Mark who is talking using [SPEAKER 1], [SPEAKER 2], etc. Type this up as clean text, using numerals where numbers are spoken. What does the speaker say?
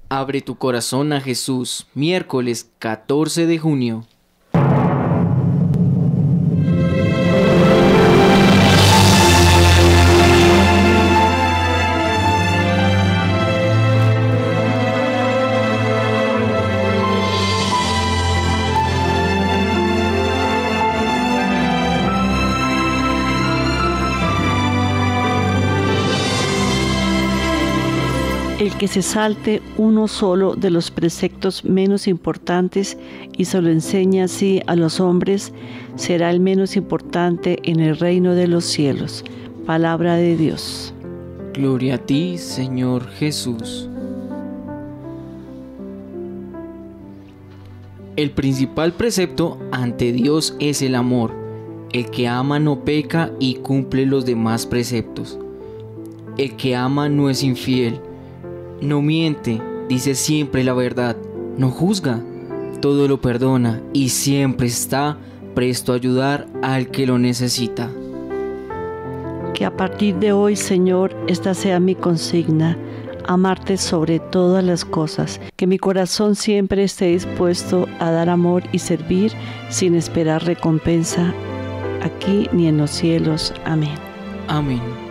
[SPEAKER 1] Abre tu corazón a Jesús, miércoles 14 de junio.
[SPEAKER 2] El que se salte uno solo de los preceptos menos importantes y se lo enseña así a los hombres, será el menos importante en el reino de los cielos. Palabra de Dios.
[SPEAKER 1] Gloria a ti, Señor Jesús. El principal precepto ante Dios es el amor. El que ama no peca y cumple los demás preceptos. El que ama no es infiel. No miente, dice siempre la verdad, no juzga, todo lo perdona y siempre está presto a ayudar al que lo necesita.
[SPEAKER 2] Que a partir de hoy, Señor, esta sea mi consigna, amarte sobre todas las cosas, que mi corazón siempre esté dispuesto a dar amor y servir sin esperar recompensa aquí ni en los cielos. Amén.
[SPEAKER 1] Amén.